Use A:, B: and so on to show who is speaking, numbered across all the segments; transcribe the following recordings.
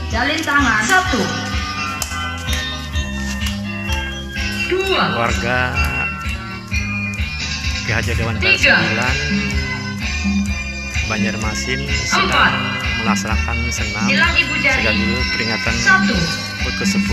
A: Jalin tangan 1, 2,
B: Warga Kehajadawan Barat 9 Banjarmasin sedang melaksanakan senam
A: hilang ibu jari
B: sekaligus peringatan
A: 1,
B: HUT ke-10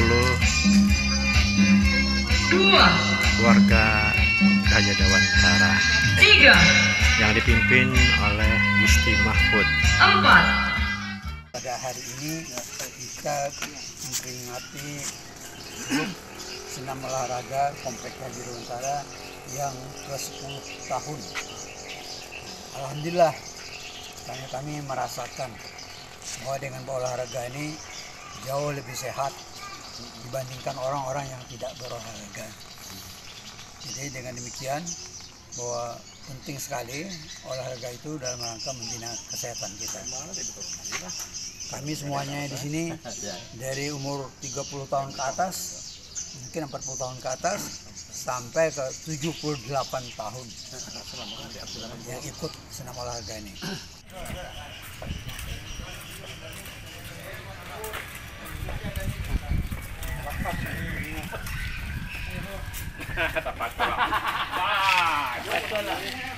A: 2,
B: keluarga Kehajadawan Barat
A: 3,
B: yang dipimpin oleh Gusti Mahfud.
A: 4.
C: Pada hari ini kita memperingati grup senam olahraga Komplek Kehajadawan Utara yang ke-10 tahun. Alhamdulillah kami merasakan bahwa dengan berolahraga ini jauh lebih sehat dibandingkan orang-orang yang tidak berolahraga. Jadi dengan demikian bahwa penting sekali olahraga itu dalam rangka membina kesehatan kita. Kami semuanya di sini dari umur 30 tahun ke atas, mungkin 40 tahun ke atas, sampai ke 78 tahun yang ikut senam olahraga ini.
D: Tepat.